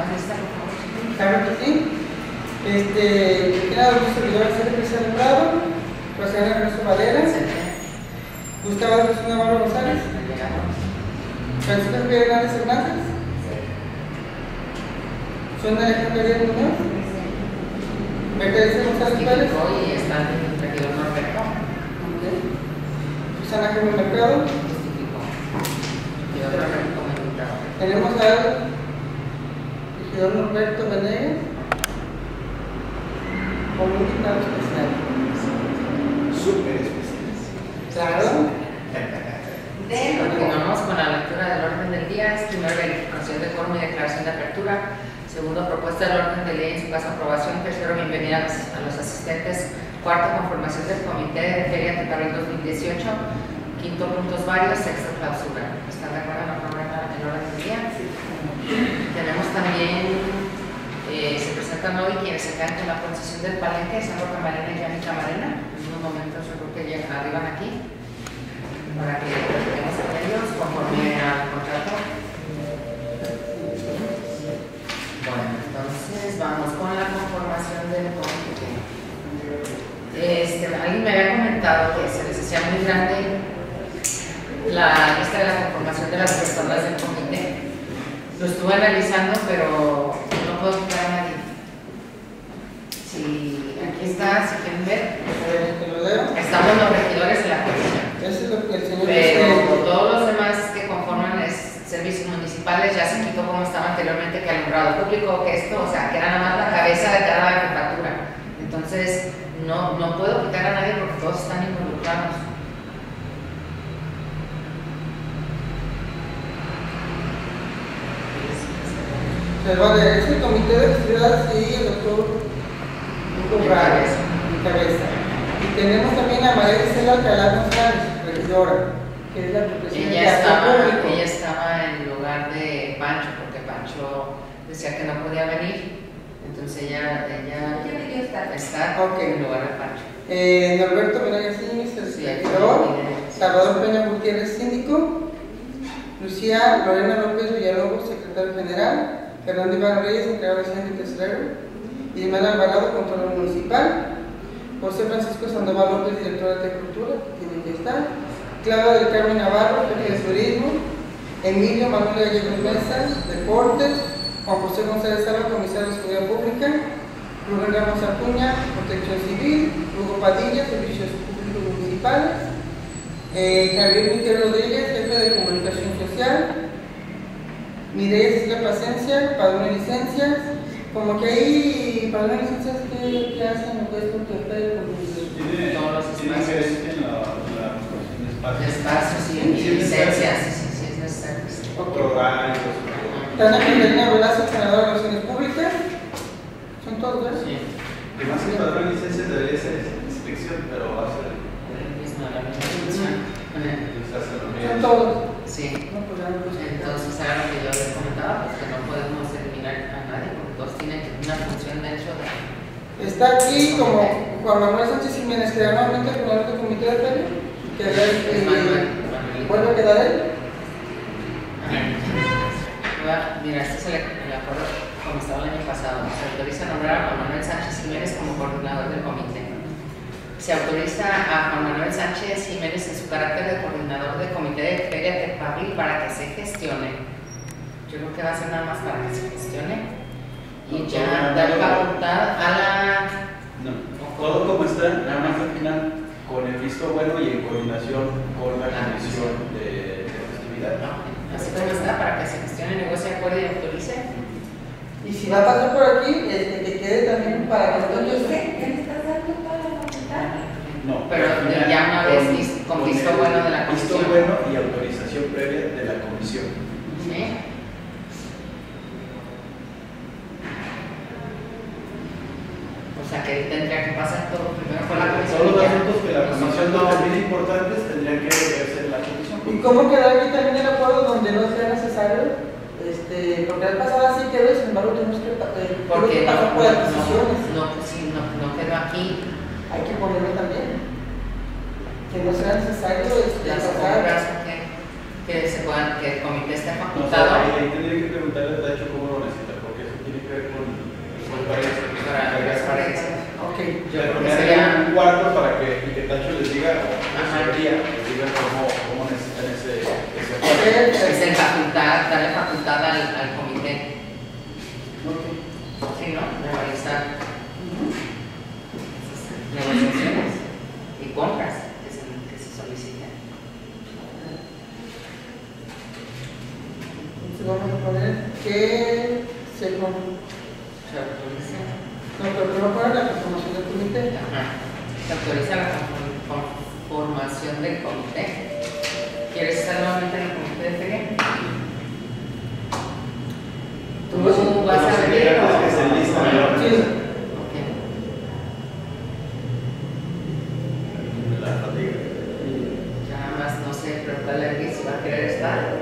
¿Tomas lista, por favor? Claro que sí. Queda un servidor Sergio Cristian Prado, Rosana Ernesto Valera, Gustavo Jesús Navarro González, Francisco Javier Hernández Hernández, Son Alejandro Díaz Muñoz, Mercedes González Pérez, Y está el regidor Norberto. Susana Jaime Mercado. Tenemos al regidor Norberto Venegas como invitado especial. Súper especial. Claro. Continuamos con la lectura del orden del día. Es primero verificación de quórum y declaración de apertura. Segundo, propuesta del orden de ley en su caso aprobación. Tercero, bienvenida a los asistentes. Cuarto, conformación del comité de Feria Teparil 2018. Quinto, puntos varios. Sexto, clausura. ¿Están de acuerdo en la forma del orden del día? Sí. Tenemos también, se presentan hoy quienes se quedan con la concesión del palenque, Sandro Camarena y Yanni Camarena. En unos momentos yo creo que ya arriban aquí para que platiquemos con ellos conforme al contrato. Bueno, entonces vamos con la conformación del comité. Alguien me había comentado que se les hacía muy grande la lista de la conformación de las personas del comité. Lo estuve analizando, pero no puedo quitar a nadie. Si aquí está, si quieren ver, estamos los regidores de la comisión. Eso es lo que el señor Pero todos los demás que conforman servicios municipales ya se quitó como estaba anteriormente, que alumbrado público, que esto, o sea, que era nada más la cabeza de cada jefatura. Entonces, no puedo quitar a nadie porque todos están involucrados. Vale, es el comité de actividades y el doctor Hugo Bragas, en cabeza. Y tenemos también a María Gisela Alcalá González, regidora, que es la representante ella estaba en lugar de Pancho, porque Pancho decía que no podía venir. Entonces ella está en lugar de Pancho. Norberto Venegas Íñiguez, el regidor. Salvador Peña Gutiérrez, síndico. Lucía Lorena López Villalobos, secretario general. Fernando Iván Reyes, encargado de Hacienda y Tesorero. Ismael Alvarado, controlador municipal. José Francisco Sandoval López, director de Cultura, que tiene que estar. Claudia del Carmen Navarro, jefe de turismo. Emilio Manuel Gallegos Mesa, deportes. Juan José González Salva, comisario de Seguridad Pública. Rubén Ramos Acuña, protección civil. Hugo Padilla, servicios públicos municipales. Javier Miguel Rodríguez, jefe de comunicación social. Mireya Cecilia Plasencia, padrón de licencias. Como que ahí, padrón de licencias, ¿qué hacen? ¿Me puedes contestar? Tiene diferencia en la espacios y licencias, sí, es necesario. Horarios. Tania Catalina Velasco, senadora de Relaciones Públicas. ¿Son todos, verdad? Sí. Que más que padrón de licencias debería ser inspección, pero va a ser La misma Son todos. Sí. No, pues ya no los Entonces, era lo que yo les comentaba, pues que no podemos eliminar a nadie, porque todos tienen una función dentro de... Está aquí como Juan Manuel Sánchez Jiménez, que nuevamente el coordinador del comité de feria. Que vuelve a quedar él. Mira, este es el acuerdo como estaba el año pasado. Se autoriza a nombrar a Juan Manuel Sánchez Jiménez como coordinador del comité. Se autoriza a Juan Manuel Sánchez Jiménez en su carácter de coordinador del comité de Feria Teparil para que se gestione. Yo creo que va a ser nada más para que se gestione y ya dar facultad a la... No, todo como está, nada más al final, con el visto bueno y en coordinación con la comisión de festividad. No, así como está, para que se gestione, negocie, acuerde y autorice. Y si va a pasar por aquí, que quede también para que entonces. No, pero ya una vez con visto bueno de la comisión. Visto bueno y autorización previa de la comisión. ¿Sí? O sea que tendría que pasar todo primero por la comisión. Todos los asuntos que la comisión no termine importantes tendrían que hacer la comisión. ¿Y cómo quedó aquí también el acuerdo donde no sea necesario? Porque al pasado así quedó, sin embargo tenemos que pasar por las decisiones. No quedó aquí. Hay que ponerlo también. Que no sea necesario pasar. Que el comité esté No, facultado. ahí tendría que preguntarle al Tacho cómo lo necesita, porque tesorería, que diga cómo necesitan ese acuerdo. Es el facultad, darle facultad al comité. Sí, ¿no? De realizar negociaciones y compras que se soliciten. Entonces vamos a poner que se Se autoriza. No, pero primero poner la conformación del comité. Ajá. Se autoriza la conformación del comité. ¿Quieres estar nuevamente en el comité de feria? ¿Tú vas a venir o...? Que se enlistan, ¿no? Sí. Ok. La fatiga. Nada más no sé, preguntarle a Luis si va a querer estar.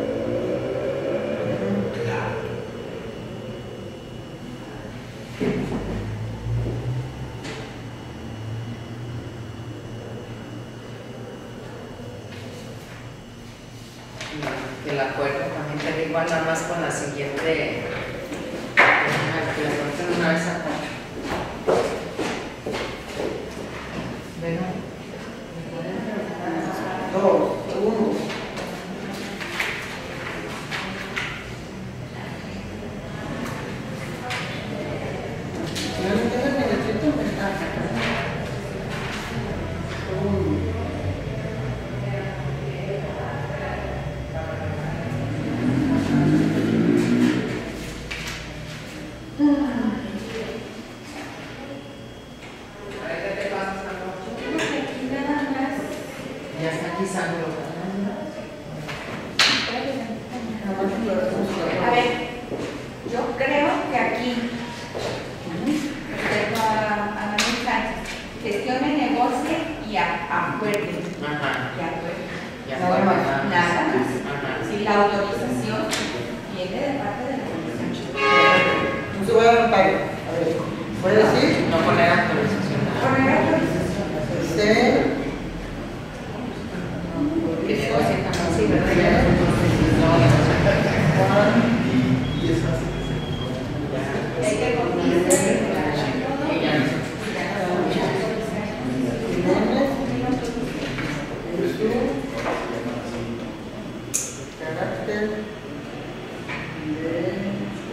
Que el acuerdo también quede igual, nada más con la siguiente. Que la corten una vez a bueno. 2, 1. Si no entienden mi escrito, me está. 1. Ya está aquí Sandro. A ver, yo creo que aquí, respecto a Manuel Sánchez, gestione, negocie y acuerde. Ajá. Y acuerde. Ya Nada está. más. Nada más. Ajá. Si la autorización viene de parte de la comisión. No se voy a dar pago. A ver, voy a decir. No poner autorización. Poner autorización. Se. Que negocie también, sí, ¿verdad? Ya no negociar. Y esas. Hay que conocer Y ya no. Carácter de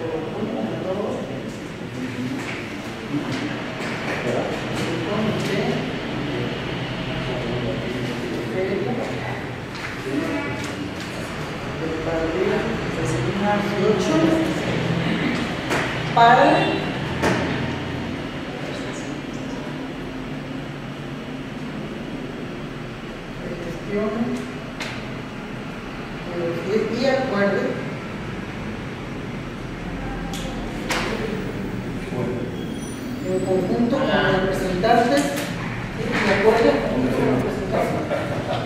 para gestión y acuerde en conjunto con los representantes y acuerde en conjunto con los representantes.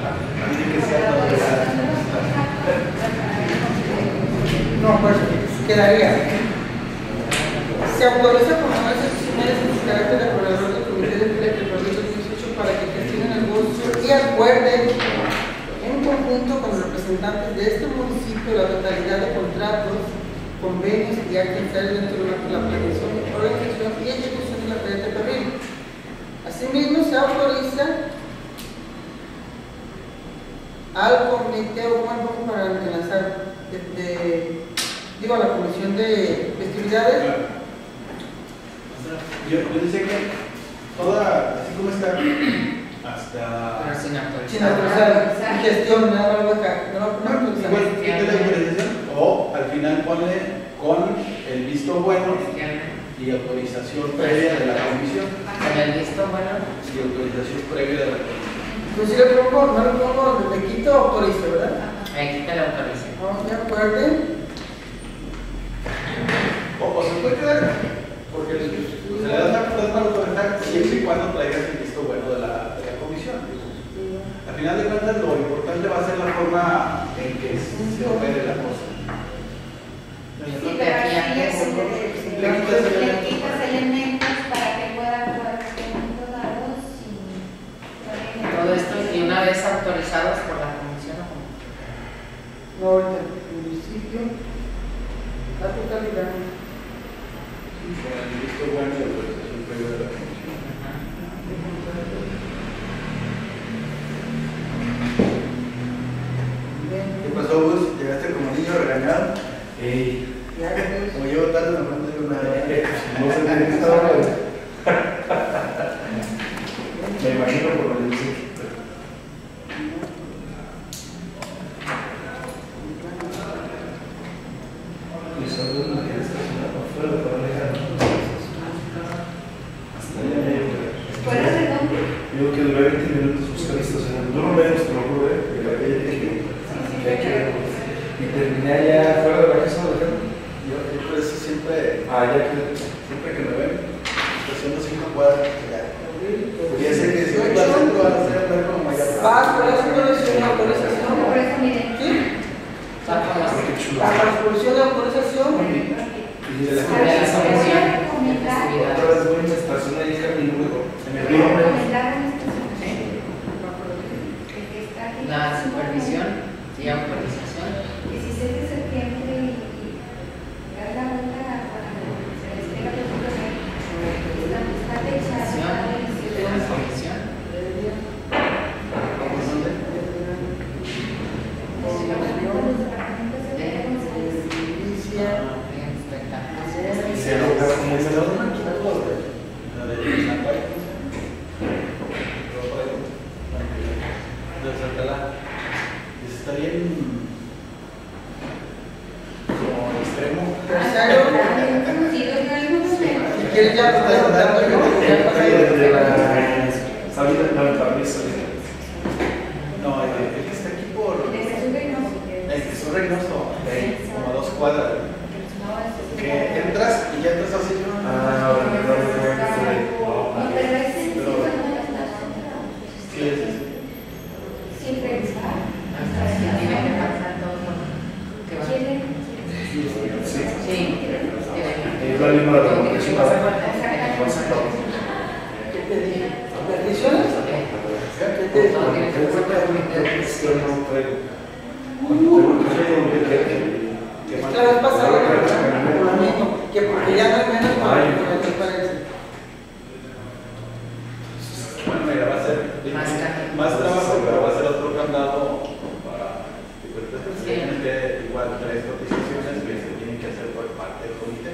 No, pues quedaría. Se autoriza por nuevas excepcionales en su carácter de acordador del Comité de Feria del 2018 para que gestionen el negocio y acuerden en conjunto con los representantes de este municipio la totalidad de contratos, convenios y actos dentro de la planeación, organización y ejecución de la feria de Teperril. Asimismo, se autoriza al comité o un para lanzar digo a la comisión de festividades. Yo decía que toda, así como está, hasta. Pero sin autorización. Sin autorizar y gestión, nada más acá. No, Igual, quita la autorización o al final pone con el visto bueno y autorización previa de la comisión. Con el visto bueno. Y autorización previa de la comisión. pues si le pongo, no le pongo, le quito autoriza, ¿verdad? Ahí quita la autorización. No, de acuerdo. O se puede quedar, porque se le da la facultad para autorizar siempre y cuando traigas el visto bueno de la comisión. Al final de cuentas, lo importante va a ser la forma en que se opere la cosa. Yo creo que aquí antes. le quitas elementos para que pueda actuar en momentos dados sin Todo esto y una vez autorizados por la comisión o como. No, ahorita, el municipio, la totalidad. Con el visto bueno y autorización previa de la comisión. Como llevo tarde, no me digo nada. No sé de qué estaba hablando. Me imagino por lo que dice. Y solo una que está afuera para dejar. Hasta allá. ¿Fuera de dónde? Digo que dura 20 minutos buscar estacionamiento. No menos, te lo juro, y terminé allá fuera de la casa de acá. Yo por eso siempre, Ya que. siempre que me ven, estaciono 5 cuadras. Ya sé que si voy al centro van a hacer andar como allá. Por eso no es una autorización. Por eso, miren. ¿Sí? Qué chulo. La transposición de autorización. Y de la Voy a recomendar, otra vez voy a una estación ahí en mi número. voy a recomendar una estación. El que está aquí. La supervisión y autorización. 16 de septiembre y dar la vuelta para que se les tenga que conocer. Está fecha, está La comisión. Y se logra como dice la otra. La de San Juan. De Santa. Está bien como extremo. Si quieres ya te estoy dando De la salida de la mesa. No, el que está aquí por. El que es un Reynoso, como a 2 cuadras. Que entras y ya entras así. Siempre está. Tiene que pasar todo. ¿Qué va? Sí. Es la misma de la comisión. ¿Qué te dije? ¿Peticiones? ¿Qué te dije? Todo tiene que pasar por el comité de decisiones. La vez pasada, por lo mismo, que porque ya no hay menos para que me parece. Bueno, mira, va a ser más trabajo, pero va a ser otro candado para tienen que igual 3 cotizaciones que se tienen que hacer por parte del comité.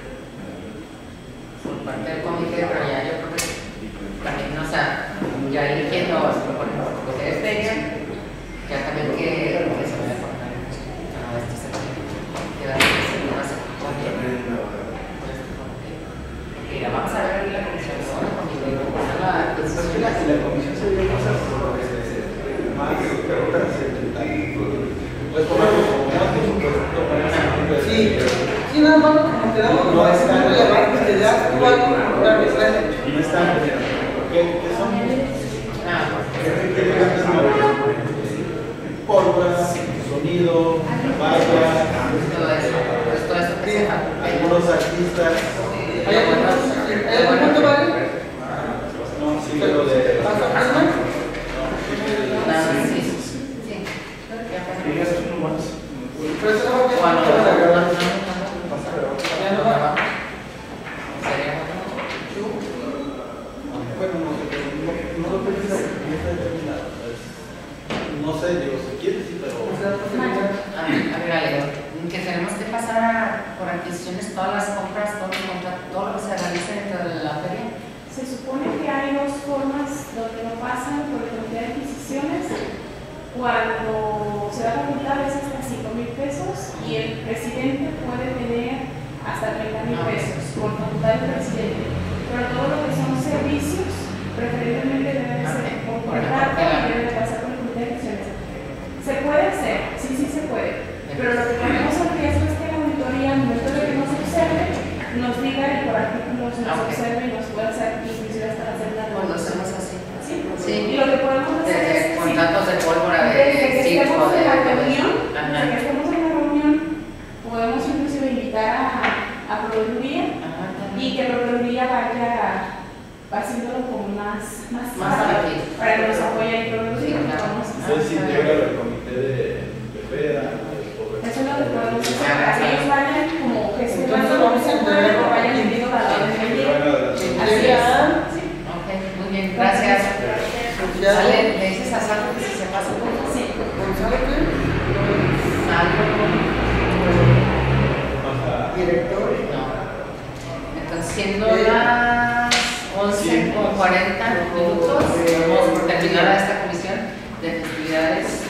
Por parte del comité, pero ya yo creo que también, o sea, ya eligiendo, por ejemplo, lo que es feria, ya también que se vaya a poner este septiembre, que va a ser más mira, vamos a ver la comisión, la decisión. La comisión se dio cosas más pues como Sí, nada más como te damos no es tan relevante que ya tú vas a comprar mis redes. no están ¿qué son? Pólvora, sonido, vallas, Todo eso que se faculta. algunos artistas. ¿Hay algún punto, vale? No, sí, lo de. ¿Vas a firmar? Sí. Digas uno más. Pero eso no va a quedar. Bueno, Ya no va. Bueno, no lo puedes hacer, no está determinado. No sé, digo, si quieres, sí, pero. A ver, Ale, que tenemos que pasar por adquisiciones todas las compras, todo lo que se realice dentro de la feria. Se supone que hay 2 formas donde lo pasan por el comité de adquisiciones. Cuando se da la facultad es hasta 5,000 pesos y el presidente puede tener hasta 30,000 pesos por facultad del presidente. Pero todo lo que son servicios, preferentemente debe de ser por contrato y debe de pasar por el comité de adquisiciones. Se puede hacer, sí se puede. Pero lo que ponemos en riesgo es que la auditoría, en momento de que nos observe, nos diga y por artículos nos observe y nos pueda hacer inclusive hasta hacer la Cuando hacemos así. Sí. Y lo que podemos hacer es contratos de pólvora desde que de estemos en la reunión, Ajá. desde que estemos en la reunión, podemos inclusive invitar a Proveeduría y que Proveeduría vaya haciéndolo como más atractivo. para que nos apoye en Proveeduría. Sí, claro. Entonces, si llega el comité de FEDA, Eso es lo que podemos hacer, para que ellos vayan como gestionando lo que se puede, que vayan viendo la hora de venir. Así es. Ok, muy bien, gracias. Sale, le dices a Salo que si se pasa por Sí. ¿Gonzalo qué? algo. 8:40 minutos. Vamos por terminada esta comisión de festividades